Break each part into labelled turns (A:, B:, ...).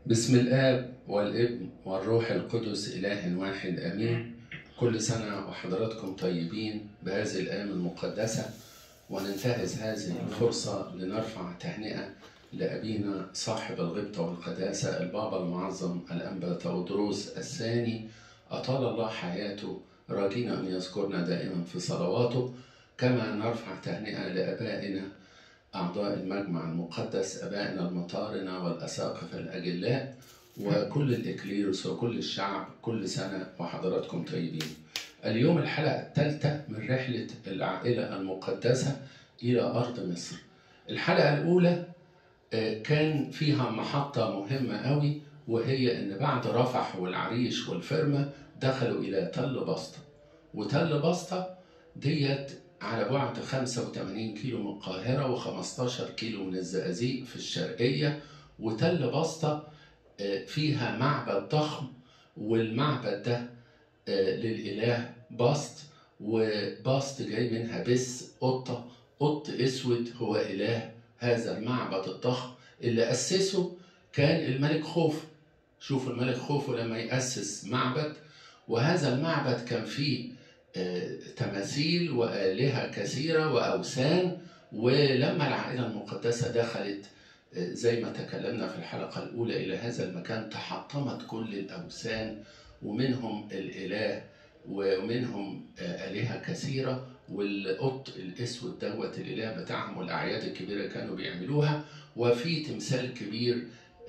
A: بسم الآب والابن والروح القدس إله واحد آمين. كل سنة وحضراتكم طيبين بهذه الأيام المقدسة، وننتهز هذه الفرصة لنرفع تهنئة لأبينا صاحب الغبطة والقداسة البابا المعظم الأنبا تودروس الثاني، أطال الله حياته، راجين أن يذكرنا دائما في صلواته. كما نرفع تهنئة لأبائنا أعضاء المجمع المقدس، أبائنا المطارنة والأساقفة الأجلاء وكل الإكليروس وكل الشعب. كل سنة وحضراتكم طيبين. اليوم الحلقة الثالثة من رحلة العائلة المقدسة إلى أرض مصر. الحلقة الأولى كان فيها محطة مهمة قوي، وهي أن بعد رفح والعريش والفرمة دخلوا إلى تل بسطة. وتل بسطة ديت على بعد 85 كيلو من القاهرة و15 كيلو من الزقازيق في الشرقية. وتل بسطة فيها معبد ضخم، والمعبد ده للإله بسط، وبسط جاي منها بس قطة، قط أسود هو إله هذا المعبد الضخم اللي أسسه كان الملك خوفو. شوفوا الملك خوفو لما يأسس معبد، وهذا المعبد كان فيه تماثيل وآلهة كثيرة وأوثان. ولما العائلة المقدسة دخلت زي ما تكلمنا في الحلقة الأولى إلى هذا المكان، تحطمت كل الأوثان، ومنهم الإله ومنهم آلهة كثيرة، والقط الأسود دوت الإله بتاعهم، والأعياد الكبيرة كانوا بيعملوها. وفي تمثال كبير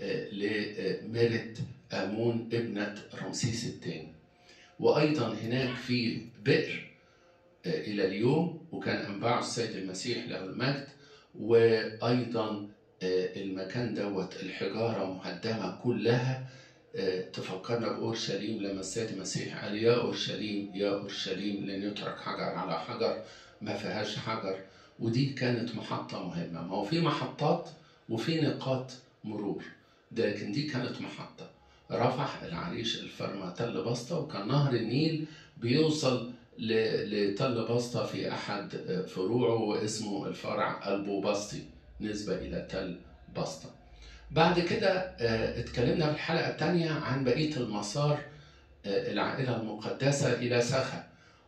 A: لميرت آمون ابنة رمسيس الثاني. وأيضا هناك في بئر إلى اليوم، وكان أنباعه السيد المسيح له المجد. وأيضا المكان دوت الحجارة مهدمة كلها، تفكرنا بأورشليم لما السيد المسيح قال يا أورشليم يا أورشليم لن يترك حجر على حجر ما فيهاش حجر. ودي كانت محطة مهمة. ما هو في محطات وفي نقاط مرور، لكن دي كانت محطة. رفح، العريش، الفرمة، تل بسطة، وكان نهر النيل بيوصل لتل بسطة في أحد فروعه واسمه الفرع البوبسطي نسبة إلى تل بسطة. بعد كده اتكلمنا في الحلقة الثانية عن بقية المسار العائلة المقدسة إلى سخا،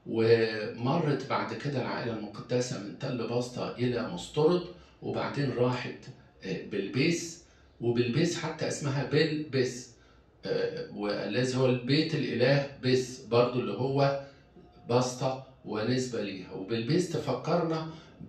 A: ومرت بعد كده العائلة المقدسة من تل بسطة إلى مسترد، وبعدين راحت بلبيس. وبلبيس حتى اسمها بلبس، والذي هو البيت الإله بس برضو اللي هو بسطة ونسبة ليها. وبلبيس تفكرنا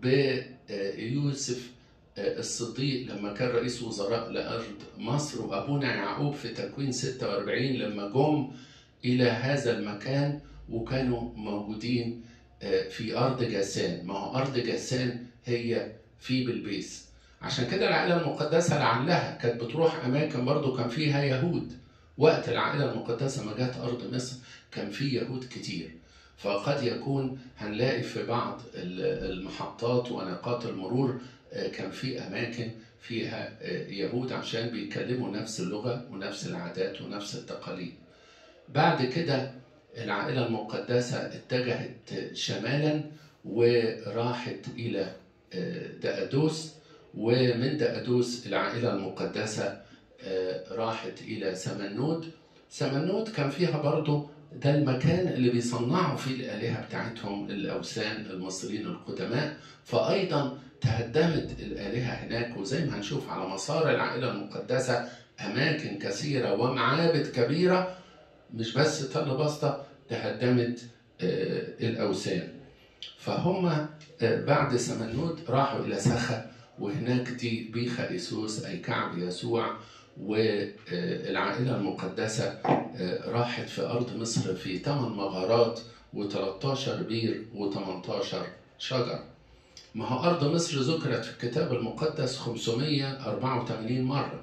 A: بيوسف الصديق لما كان رئيس وزراء لأرض مصر، وأبونا يعقوب في تكوين 46 لما جم إلى هذا المكان وكانوا موجودين في أرض جاسان. ما هو أرض جاسان هي في بلبيس. عشان كده العائلة المقدسة لعلها كانت بتروح أماكن برضو كان فيها يهود. وقت العائلة المقدسة ما جت أرض مصر كان فيه يهود كتير، فقد يكون هنلاقي في بعض المحطات ونقاط المرور كان في أماكن فيها يهود عشان بيتكلموا نفس اللغة ونفس العادات ونفس التقاليد. بعد كده العائلة المقدسة اتجهت شمالا وراحت إلى دقدوس، ومن دقدوس العائلة المقدسة راحت إلى سمنود. سمنود كان فيها برضو ده المكان اللي بيصنعوا فيه الآلهة بتاعتهم، الأوثان المصريين القدماء، فأيضا تهدمت الآلهة هناك. وزي ما هنشوف على مسار العائلة المقدسة أماكن كثيرة ومعابد كبيرة، مش بس تل بسطة تهدمت الأوثان. فهم بعد سمنود راحوا إلى سخا، وهناك دي بيخا إيسوس أي كعب يسوع. والعائلة المقدسة راحت في أرض مصر في 8 مغارات و13 بير و18 شجر. ما هو أرض مصر ذكرت في الكتاب المقدس 584 مرة،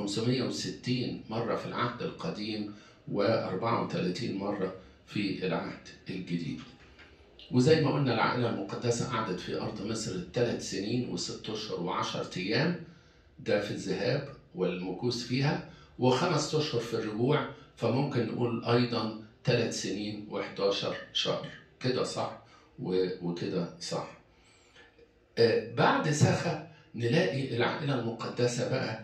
A: 560 مرة في العهد القديم و34 مرة في العهد الجديد. وزي ما قلنا العائلة المقدسة قعدت في أرض مصر 3 سنين و6 أشهر و10 أيام، ده في الذهاب والمكوث فيها، و5 أشهر في الرجوع. فممكن نقول أيضا 3 سنين و11 شهر. كده صح وكده صح. بعد سخا نلاقي العائلة المقدسة بقى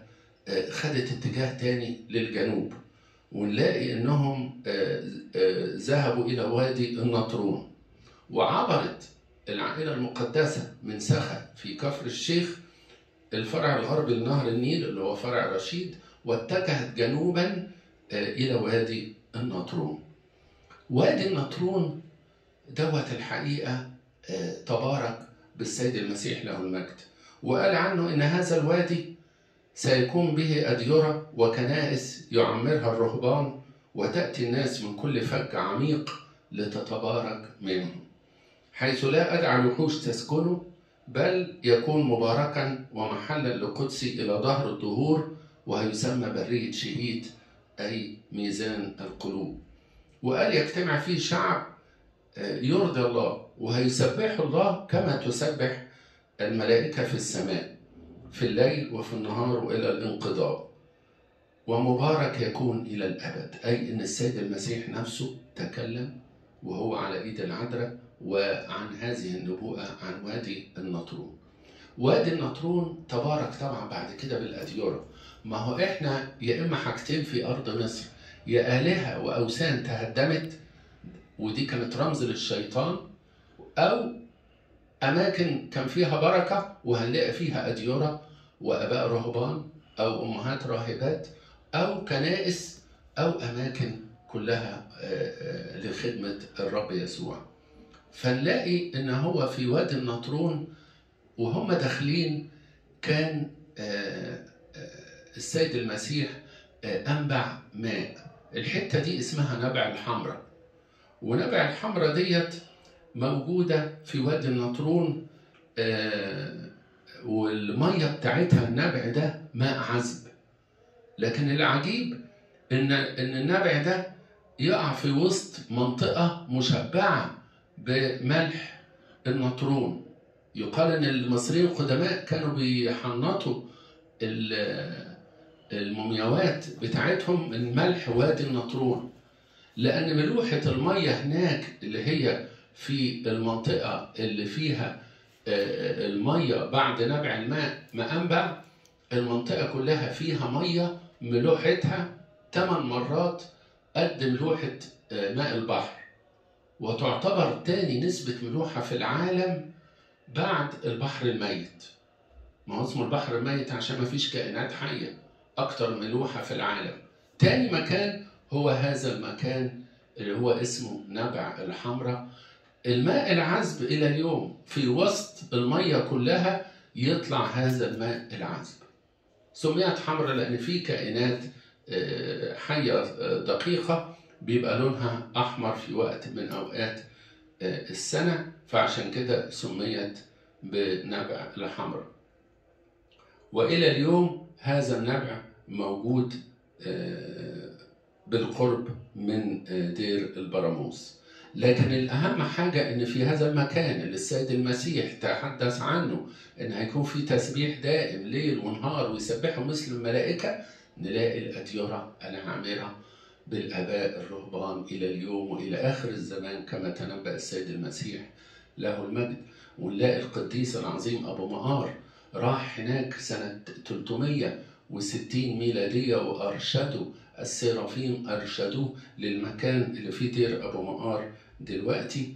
A: خدت اتجاه تاني للجنوب، ونلاقي انهم ذهبوا الى وادي النطرون، وعبرت العائلة المقدسة من سخا في كفر الشيخ الفرع الغربي لنهر النيل اللي هو فرع رشيد، واتجهت جنوبا الى وادي النطرون. وادي النطرون دوت الحقيقة تبارك بالسيد المسيح له المجد، وقال عنه إن هذا الوادي سيكون به أديرة وكنائس يعمرها الرهبان، وتأتي الناس من كل فج عميق لتتبارك منهم، حيث لا أدعى الوحوش تسكنه، بل يكون مباركا ومحلا لقدسي إلى ظهر الدهور، وهيسمى برية شهيد أي ميزان القلوب. وقال يجتمع فيه شعب يرضي الله، وهيسبحوا الله كما تسبح الملائكة في السماء في الليل وفي النهار وإلى الانقضاء، ومبارك يكون إلى الأبد. أي إن السيد المسيح نفسه تكلم وهو على إيد العذراء وعن هذه النبوءة عن وادي النطرون. وادي النطرون تبارك طبعا بعد كده بالأديرة. ما هو إحنا يا إما حاجتين في أرض مصر، يا آلهة وأوثان تهدمت ودي كانت رمز للشيطان، أو أماكن كان فيها بركة وهنلاقي فيها أديرة وآباء رهبان أو أمهات راهبات أو كنائس أو أماكن كلها لخدمة الرب يسوع. فنلاقي إن هو في وادي النطرون وهم داخلين كان السيد المسيح أنبع ماء. الحتة دي اسمها نبع الحمراء، ونبع الحمراء ديت موجودة في وادي النطرون، والمية بتاعتها النبع ده ماء عذب. لكن العجيب إن النبع ده يقع في وسط منطقة مشبعة بملح النطرون. يقال إن المصريين القدماء كانوا بيحنطوا المومياوات بتاعتهم من ملح وادي النطرون، لأن ملوحة المية هناك اللي هي في المنطقة اللي فيها المية بعد نبع الماء ما أنبع، المنطقة كلها فيها مية ملوحتها 8 مرات قد ملوحة ماء البحر، وتعتبر تاني نسبة ملوحة في العالم بعد البحر الميت. ما هو اسمه البحر الميت عشان ما فيش كائنات حية. أكتر ملوحة في العالم. تاني مكان هو هذا المكان اللي هو اسمه نبع الحمراء. الماء العذب إلى اليوم في وسط المية كلها يطلع هذا الماء العذب. سميت حمراء لأن في كائنات حية دقيقة بيبقى لونها أحمر في وقت من أوقات السنة، فعشان كده سميت بنبع الحمراء. وإلى اليوم هذا النبع موجود بالقرب من دير البراموس. لكن الأهم حاجة إن في هذا المكان اللي السيد المسيح تحدث عنه إن هيكون في تسبيح دائم ليل ونهار ويسبحوا مثل الملائكة، نلاقي الأديرة العامرة بالآباء الرهبان إلى اليوم وإلى آخر الزمان كما تنبأ السيد المسيح له المجد. ونلاقي القديس العظيم أبو مقار راح هناك سنة 360 ميلادية وأرشدوا السرافيم أرشدوه للمكان اللي فيه دير أبو مقار دلوقتي.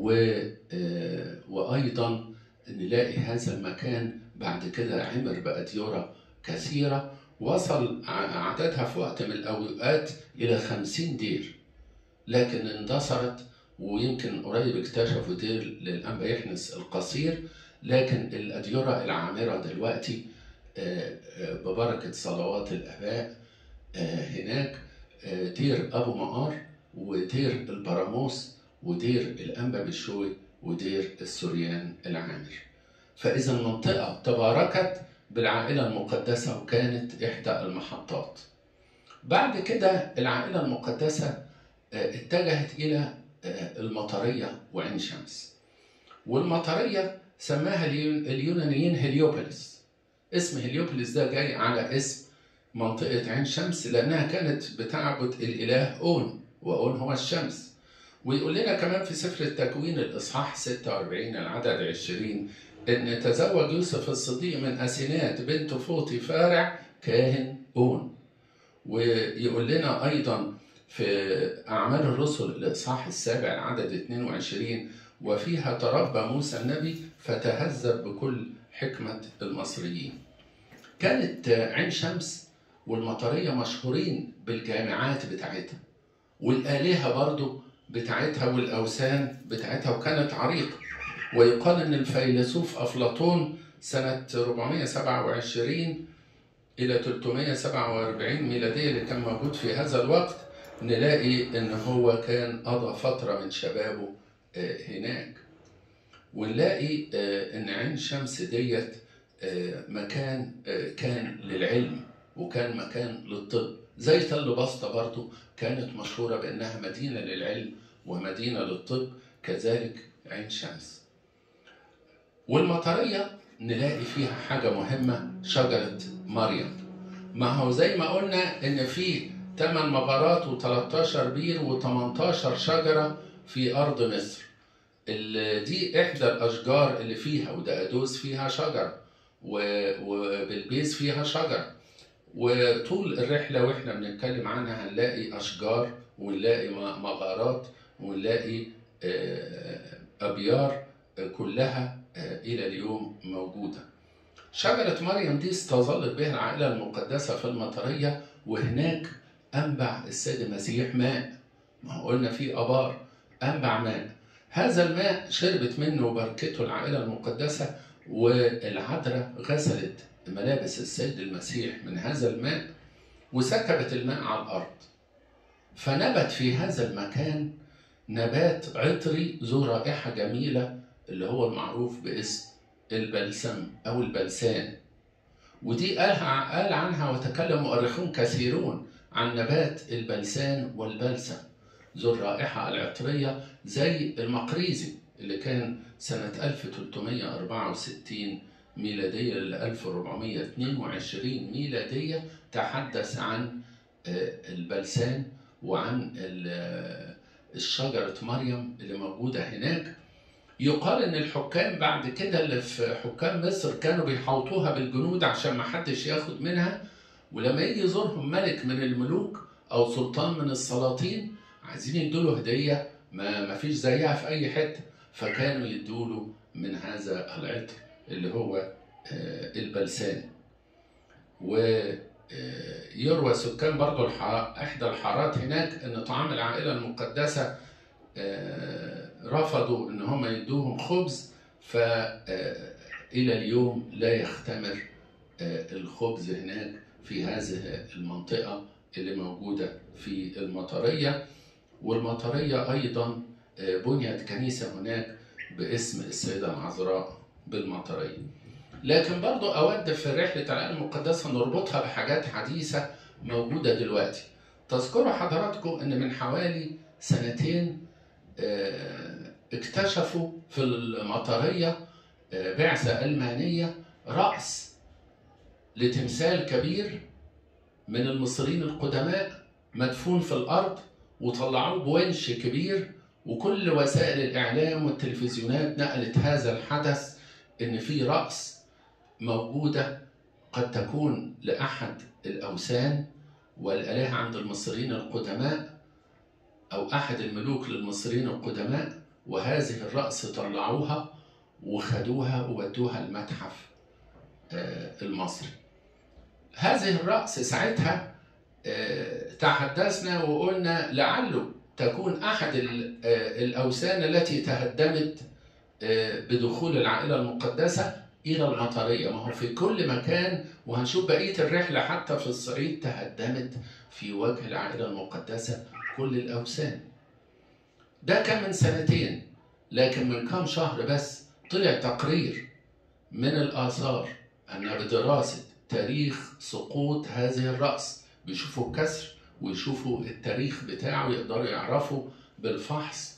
A: وأيضا نلاقي هذا المكان بعد كده عمر بأديرة كثيرة، وصل عددها في وقت من الأوقات إلى 50 دير، لكن اندثرت. ويمكن قريب اكتشفوا دير للأنبا يحنس القصير، لكن الأديرة العامرة دلوقتي ببركة صلوات الآباء هناك دير أبو مقار ودير البراموس ودير الأنبا بشوي ودير السوريان العامر. فإذا المنطقة تباركت بالعائلة المقدسة وكانت إحدى المحطات. بعد كده العائلة المقدسة اتجهت إلى المطرية وعين شمس. والمطرية سماها اليونانيين هليوبوليس. اسم هليوبوليس ده جاي على اسم منطقة عين شمس لأنها كانت بتعبد الإله أون، وأون هو الشمس. ويقول لنا كمان في سفر التكوين الإصحاح 46 العدد 20 إن تزوج يوسف الصديق من أسينات بنت فوطي فارع كاهن أون. ويقول لنا أيضا في أعمال الرسل الإصحاح 7 العدد 22: وفيها تربى موسى النبي فتهذب بكل حكمة المصريين. كانت عين شمس والمطرية مشهورين بالجامعات بتاعتها والآلهة برضو بتاعتها والأوثان بتاعتها، وكانت عريقة. ويقال أن الفيلسوف أفلاطون سنة 427 إلى 347 ميلادية اللي كان موجود في هذا الوقت، نلاقي أن هو كان قضى فترة من شبابه هناك. ونلاقي أن عين شمس ديت مكان كان للعلم وكان مكان للطب، زي تل بسطة برضو كانت مشهورة بأنها مدينة للعلم ومدينة للطب، كذلك عين شمس. والمطرية نلاقي فيها حاجة مهمة، شجرة مريم. ما هو زي ما قلنا إن في 8 مغارات و13 بير و18 شجرة في أرض مصر. دي إحدى الأشجار اللي فيها، ودقدوس فيها شجرة، وبلبيس فيها شجرة. وطول الرحلة وإحنا بنتكلم عنها هنلاقي أشجار ونلاقي مغارات ونلاقي أبيار كلها إلى اليوم موجودة. شجرة مريم دي استظلت بها العائلة المقدسة في المطرية، وهناك أنبع السيد المسيح ماء. ما قلنا في أبار، أنبع ماء. هذا الماء شربت منه وبركته العائلة المقدسة، والعذراء غسلت ملابس السيد المسيح من هذا الماء وسكبت الماء على الأرض، فنبت في هذا المكان نبات عطري ذو رائحة جميلة اللي هو المعروف باسم البلسم أو البلسان. ودي قال عنها وتكلم مؤرخون كثيرون عن نبات البلسان والبلسم ذو الرائحة العطرية، زي المقريزي اللي كان سنة 1364 ميلادية ل 1422 ميلادية تحدث عن البلسان وعن الشجرة مريم اللي موجودة هناك. يقال ان الحكام بعد كده اللي في حكام مصر كانوا بيحوطوها بالجنود عشان ما حدش ياخد منها، ولما يجي يزورهم ملك من الملوك او سلطان من السلاطين عايزين يدوله هدية ما فيش زيها في اي حتة، فكانوا يدوله من هذا العطر اللي هو البلسان. ويروى سكان برضو احدى الحارات هناك ان طعام العائلة المقدسة رفضوا ان هم يدوهم خبز، فإلى اليوم لا يختمر الخبز هناك في هذه المنطقة اللي موجودة في المطرية. والمطرية أيضا بنيت كنيسة هناك باسم السيدة العذراء بالمطرية. لكن برضو أود في رحلة العائلة المقدسة نربطها بحاجات حديثة موجودة دلوقتي. تذكروا حضراتكم أن من حوالي 2 سنين اكتشفوا في المطرية بعثة ألمانية رأس لتمثال كبير من المصريين القدماء مدفون في الأرض، وطلعوه بونش كبير، وكل وسائل الإعلام والتلفزيونات نقلت هذا الحدث إن في رأس موجودة قد تكون لأحد الأوثان والآلهة عند المصريين القدماء أو أحد الملوك للمصريين القدماء، وهذه الرأس طلعوها وخدوها وودوها المتحف المصري. هذه الرأس ساعتها تحدثنا وقلنا لعله تكون أحد الأوثان التي تهدمت بدخول العائلة المقدسة إلى المطرية. ما هو في كل مكان، وهنشوف بقية الرحلة حتى في الصعيد تهدمت في وجه العائلة المقدسة كل الأوثان. ده كان من 2 سنين، لكن من كام شهر بس طلع تقرير من الآثار أن بدراسة تاريخ سقوط هذه الرأس بيشوفوا الكسر ويشوفوا التاريخ بتاعه، يقدروا يعرفوا بالفحص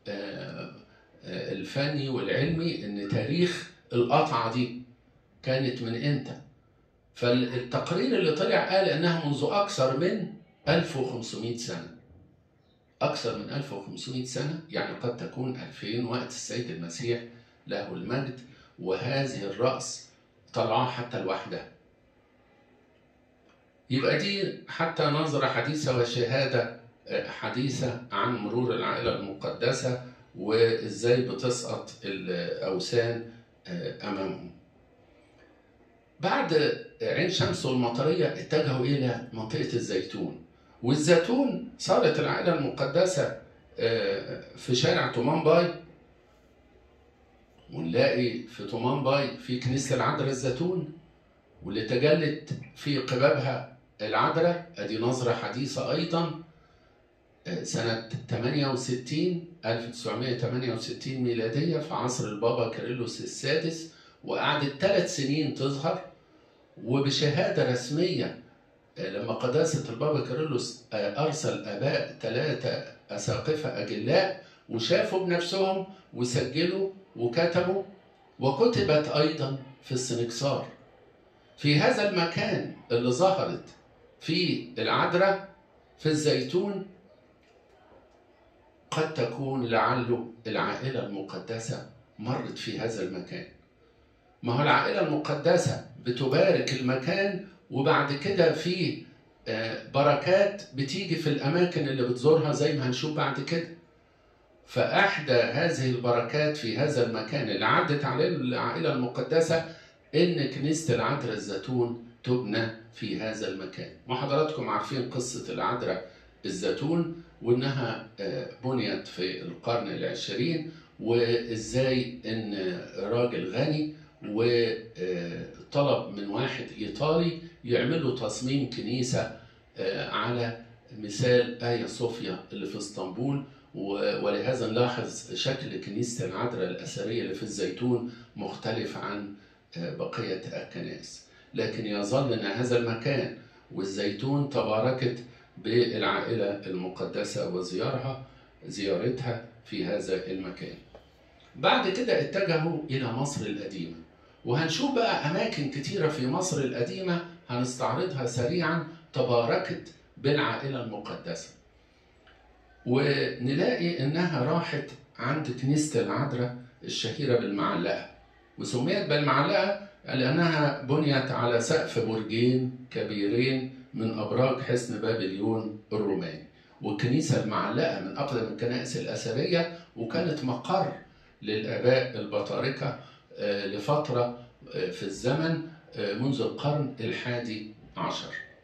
A: الفني والعلمي ان تاريخ القطعة دي كانت من امتى. فالتقرير اللي طلع قال انها منذ اكثر من 1500 سنة. اكثر من 1500 سنة، يعني قد تكون 2000 وقت السيد المسيح له المجد، وهذه الرأس طلعها حتى لوحدها. يبقى دي حتى نظرة حديثة وشهادة حديثة عن مرور العائلة المقدسة وإزاي بتسقط الأوثان أمامهم. بعد عين شمس والمطرية اتجهوا إلى منطقة الزيتون، والزيتون صارت العائلة المقدسة في شارع تومان باي، ونلاقي في تومان باي في كنيسة العذراء الزيتون واللي تجلت في قبابها العذراء. ادي نظرة حديثة ايضا سنة 1968 ميلادية في عصر البابا كيرلس السادس، وقعدت 3 سنين تظهر، وبشهادة رسمية لما قداسة البابا كيرلس أرسل آباء 3 أساقفة أجلاء وشافوا بنفسهم وسجلوا وكتبوا، وكتبت أيضا في السنكسار. في هذا المكان اللي ظهرت في العذراء في الزيتون قد تكون لعله العائلة المقدسة مرت في هذا المكان. ما هو العائلة المقدسة بتبارك المكان، وبعد كده في بركات بتيجي في الأماكن اللي بتزورها زي ما هنشوف بعد كده. فأحدى هذه البركات في هذا المكان اللي عدت عليه العائلة المقدسة إن كنيسة العذراء الزيتون تبنى في هذا المكان. وحضراتكم عارفين قصة العذراء الزيتون، وإنها بنيت في القرن العشرين، وإزاي إن راجل غني وطلب من واحد إيطالي يعملوا تصميم كنيسة على مثال آيا صوفيا اللي في اسطنبول، ولهذا نلاحظ شكل كنيسة العذراء الأثرية اللي في الزيتون مختلف عن بقية الكنائس. لكن يظل أن هذا المكان والزيتون تباركت بالعائلة المقدسة وزيارتها في هذا المكان. بعد كده اتجهوا إلى مصر القديمة، وهنشوف بقى أماكن كتيرة في مصر القديمة هنستعرضها سريعا تباركت بالعائلة المقدسة. ونلاقي إنها راحت عند كنيسة العذراء الشهيرة بالمعلقة، وسميت بالمعلقة لأنها بنيت على سقف برجين كبيرين من أبراج حصن بابليون الروماني. والكنيسة المعلقة من أقدم الكنائس الأثرية، وكانت مقر للآباء البطاركة لفترة في الزمن منذ القرن ال11.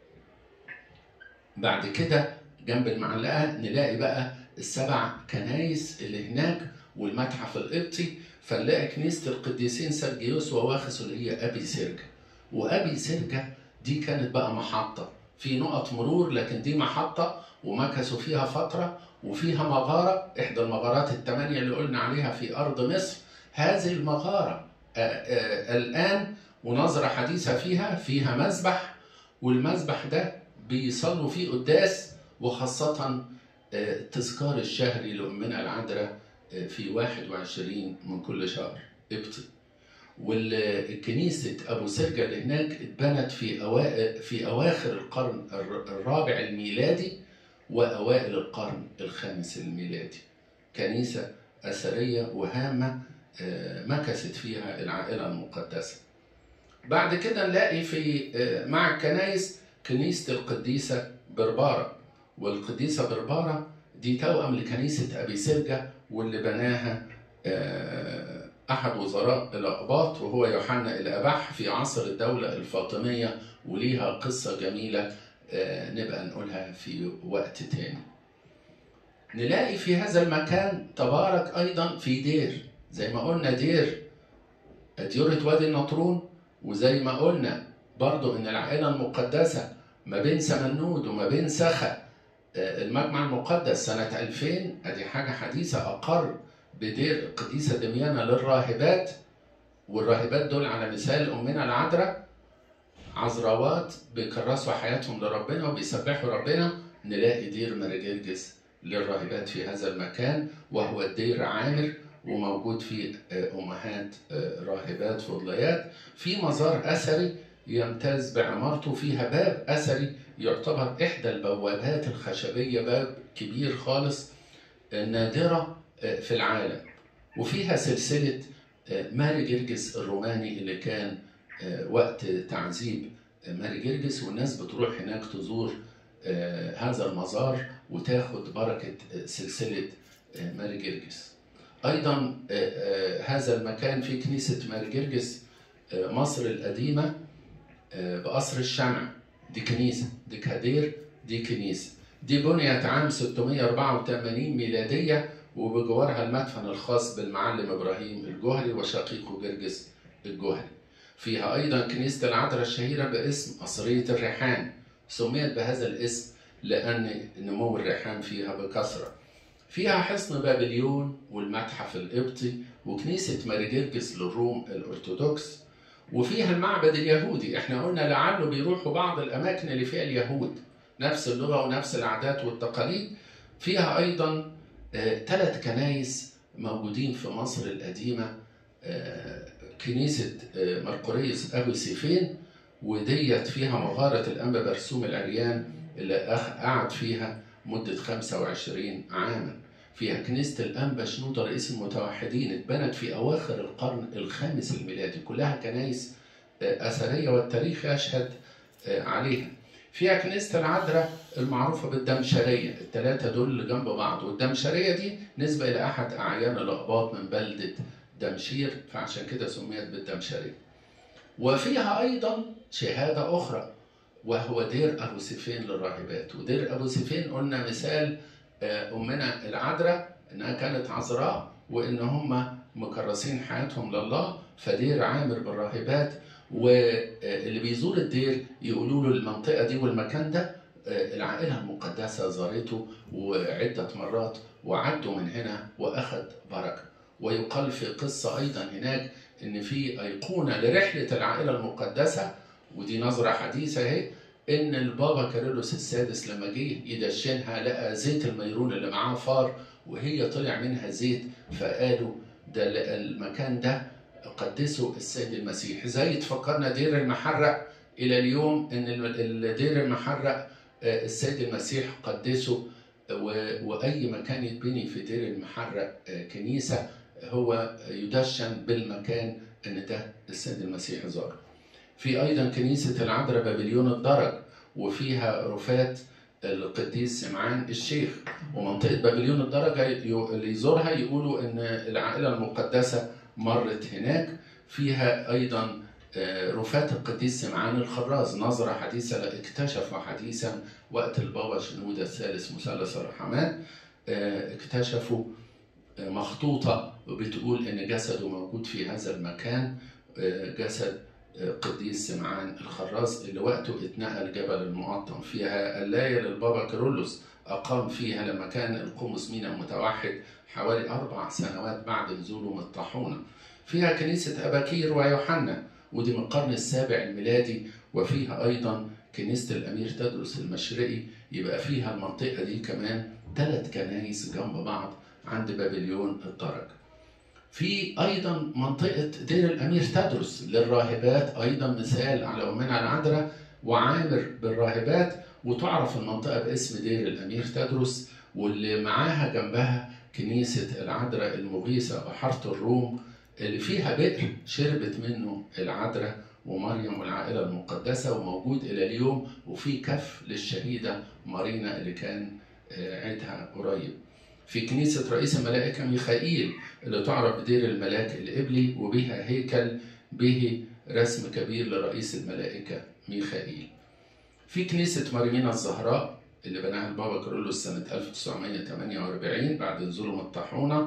A: بعد كده جنب المعلقة نلاقي بقى ال7 كنايس اللي هناك والمتحف القبطي، فنلاقي كنيسة القديسين سرجيوس وواخس اللي هي أبي سرجة. وأبي سرجة دي كانت بقى محطة في نقط مرور، لكن دي محطة ومكثوا فيها فترة، وفيها مغارة، إحدى المغارات ال8 اللي قلنا عليها في أرض مصر. هذه المغارة الآن ونظرة حديثة فيها مذبح، والمذبح ده بيصلوا فيه قداس، وخاصة التذكار الشهري لأمنا العذراء في 21 من كل شهر قبطي. والكنيسة أبو سرجة اللي هناك اتبنت في أواخر القرن الرابع الميلادي وأوائل القرن الخامس الميلادي. كنيسة أثرية وهامة مكثت فيها العائلة المقدسة. بعد كده نلاقي في مع الكنائس كنيسة القديسة بربارة، والقديسة بربارة دي توأم لكنيسة أبي سرجة، واللي بناها أحد وزراء الأقباط وهو يوحنا الأبح في عصر الدولة الفاطمية، وليها قصة جميلة نبقى نقولها في وقت تاني. نلاقي في هذا المكان تبارك أيضا في دير، زي ما قلنا ديرة وادي النطرون، وزي ما قلنا برضو إن العائلة المقدسة ما بين سمنود وما بين سخا المجمع المقدس سنة 2000 ادي حاجة حديثة أقر بدير القديسة دميانة للراهبات، والراهبات دول على مثال أمنا العذراء عذراوات بيكرسوا حياتهم لربنا وبيسبحوا ربنا. نلاقي دير مرجرجس للراهبات في هذا المكان، وهو الدير عامر وموجود فيه أمهات راهبات فضليات. في مزار أثري يمتاز بعمارته، فيها باب أثري يعتبر إحدى البوابات الخشبية، باب كبير خالص نادرة في العالم، وفيها سلسلة ماري جرجس الروماني اللي كان وقت تعذيب ماري جرجس، والناس بتروح هناك تزور هذا المزار وتاخد بركة سلسلة ماري جرجس. أيضا هذا المكان في كنيسة ماري جرجس مصر القديمة بقصر الشمع، دي كنيسة، دي كادير، دي كنيسة. دي بنيت عام 684 ميلادية، وبجوارها المدفن الخاص بالمعلم إبراهيم الجوهري وشقيقه جرجس الجوهري. فيها أيضا كنيسة العذراء الشهيرة باسم قصرية الريحان، سميت بهذا الاسم لأن نمو الريحان فيها بكثرة. فيها حصن بابليون والمتحف القبطي وكنيسة ماري جرجس للروم الأرثوذكس، وفيها المعبد اليهودي. احنا قلنا لعله بيروحوا بعض الأماكن اللي فيها اليهود، نفس اللغة ونفس العادات والتقاليد. فيها أيضا 3 كنايس موجودين في مصر القديمة، كنيسة مرقريس أبو سيفين، وديت فيها مغارة الأنبا برسوم العريان اللي قعد فيها مدة 25 عاما. فيها كنيسة الأنبا شنودة رئيس المتوحدين، اتبنت في أواخر القرن الخامس الميلادي. كلها كنايس أثرية والتاريخ يشهد عليها. فيها كنيسة العذراء المعروفة بالدمشرية، ال3 دول اللي جنب بعض، والدمشرية دي نسبة إلى أحد أعيان الأقباط من بلدة دمشير، فعشان كده سميت بالدمشرية. وفيها أيضا شهادة أخرى وهو دير أبو سيفين للراهبات. ودير أبو سيفين قلنا مثال أمنا العذراء إنها كانت عذراء وإن هم مكرسين حياتهم لله، فدير عامر بالراهبات. واللي بيزور الدير يقولوا له المنطقة دي والمكان ده العائلة المقدسة زارته وعدة مرات وعدوا من هنا وأخذ بركة. ويقال في قصة أيضا هناك إن في أيقونة لرحلة العائلة المقدسة، ودي نظرة حديثة اهي، إن البابا كيرلس السادس لما جه يدشنها لقى زيت الميرون اللي معاه فار وهي طلع منها زيت، فقالوا ده المكان ده قدسه السيد المسيح. زي تفكرنا دير المحرق إلى اليوم إن دير المحرق السيد المسيح قدسه، وأي مكان يتبني في دير المحرق كنيسة هو يدشن بالمكان إن ده السيد المسيح زاره. في أيضا كنيسة العذراء بابليون الدرج، وفيها رفات القديس سمعان الشيخ. ومنطقة بابليون الدرجة اللي يزورها يقولوا إن العائلة المقدسة مرت هناك. فيها أيضا رفات القديس سمعان الخراز، نظرة حديثة اكتشفوا حديثا وقت البابا شنودة الثالث مثلث الرحمات، اكتشفوا مخطوطة بتقول إن جسده موجود في هذا المكان، جسد قديس سمعان الخراز اللي وقته اتنقل جبل المقطم. فيها قلاية للبابا كيرلس أقام فيها لما كان القمص مينا متوحد حوالي 4 سنوات بعد نزوله من الطاحونة. فيها كنيسة أباكير ويوحنا، ودي من القرن السابع الميلادي. وفيها أيضا كنيسة الأمير تدرس المشرقي. يبقى فيها المنطقة دي كمان 3 كنايس جنب بعض عند بابليون الدرج. في أيضا منطقة دير الأمير تدرس للراهبات، أيضا مثال على أمنا العذراء وعامر بالراهبات، وتعرف المنطقة باسم دير الأمير تدرس، واللي معاها جنبها كنيسة العذراء المغيثة بحارة الروم اللي فيها بئر شربت منه العذراء ومريم والعائلة المقدسة، وموجود إلى اليوم. وفي كف للشهيدة مارينا اللي كان عيدها قريب. في كنيسة رئيس الملائكة ميخائيل اللي تعرف بدير الملاك القبلي، وبها هيكل به رسم كبير لرئيس الملائكة ميخائيل. في كنيسة مريمينا الزهراء اللي بناها البابا كيرلس سنة 1948 بعد نزوله من الطاحونة.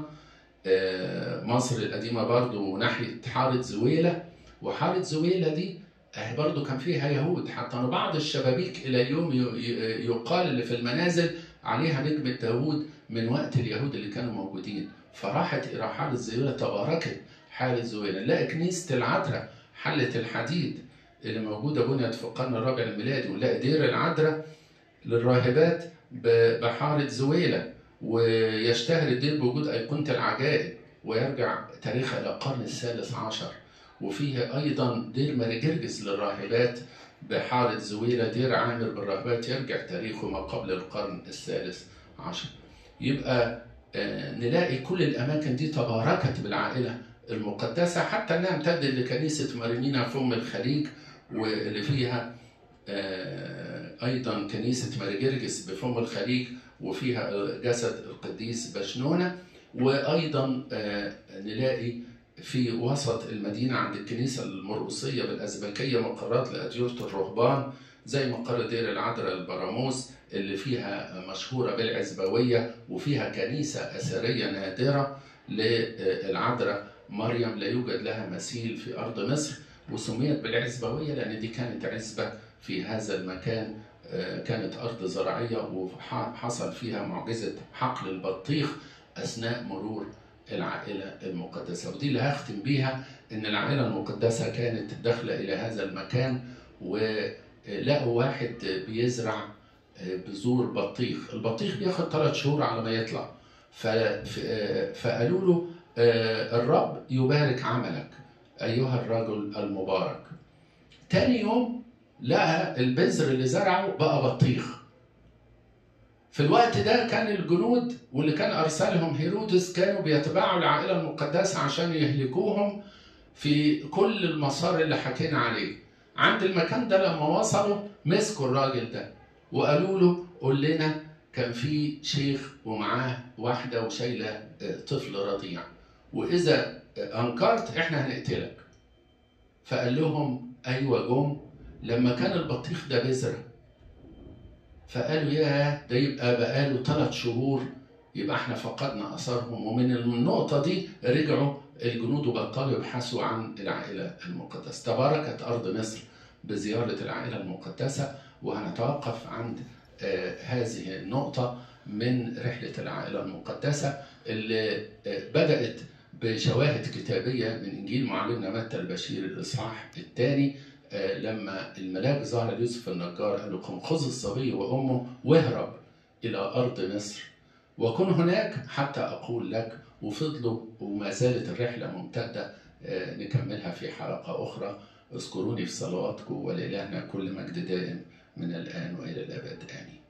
A: مصر القديمة برضو ناحية حارة زويلة، وحارة زويلة دي برضو كان فيها يهود، حتى أن بعض الشبابيك إلى اليوم يقال اللي في المنازل عليها نجمة داوود من وقت اليهود اللي كانوا موجودين. فراحت إلى حارة زويلة، تباركت حارة زويلة. نلاقي كنيسة العذراء حلة الحديد اللي موجودة بنيت في القرن الرابع الميلادي، ونلاقي دير العذراء للراهبات بحارة زويلة، ويشتهر الدير بوجود أيقونة العجائب ويرجع تاريخها إلى القرن الثالث عشر. وفيه أيضا دير ماري جرجس للراهبات بحارة زويلة، دير عامر بالراهبات يرجع تاريخه ما قبل القرن الثالث عشر. يبقى نلاقي كل الأماكن دي تباركت بالعائلة المقدسة، حتى أنها امتدت لكنيسة مريمينا في أم الخليج واللي فيها أيضا كنيسة ماري جرجس بفم الخليج وفيها جسد القديس بشنونة. وأيضا نلاقي في وسط المدينة عند الكنيسة المرقصية بالأزبكية مقرات لأديرة الرهبان زي مقر دير العذراء البراموس اللي فيها مشهورة بالعزبوية، وفيها كنيسة أثرية نادرة للعذراء مريم لا يوجد لها مثيل في أرض مصر، وسميت بالعزبوية لأن دي كانت عزبة في هذا المكان، كانت أرض زراعية وحصل فيها معجزة حقل البطيخ أثناء مرور العائلة المقدسة. ودي اللي هختم بيها، إن العائلة المقدسة كانت داخلة إلى هذا المكان ولقوا واحد بيزرع بذور بطيخ. البطيخ بياخد 3 شهور على ما يطلع، فقالوا له الرب يبارك عملك أيها الرجل المبارك. تاني يوم لقى البذر اللي زرعه بقى بطيخ. في الوقت ده كان الجنود واللي كان أرسلهم هيرودس كانوا بيتبعوا العائلة المقدسة عشان يهلكوهم في كل المسار اللي حكينا عليه. عند المكان ده لما وصلوا مسكوا الراجل ده وقالوا له قول لنا كان في شيخ ومعاه واحدة وشايلة طفل رضيع، وإذا أنكرت إحنا هنقتلك. فقال لهم أيوة جم لما كان البطيخ ده بذرة. فقالوا ياه ده يبقى بقاله 3 شهور، يبقى احنا فقدنا أثرهم. ومن النقطة دي رجعوا الجنود وبطلوا يبحثوا عن العائلة المقدسة. تباركت أرض مصر بزيارة العائلة المقدسة. وهنتوقف عند هذه النقطة من رحلة العائلة المقدسة اللي بدأت بشواهد كتابية من إنجيل معلمنا متى البشير الإصحاح 2 لما الملاك ظهر ليوسف النجار قال له قم خذ الصبي وأمه واهرب إلى أرض مصر وكن هناك حتى أقول لك. وفضلوا وما زالت الرحلة ممتدة، نكملها في حلقة أخرى. اذكروني في صلواتكم، ولإلهنا كل مجد دائم من الآن وإلى الأبد آمين.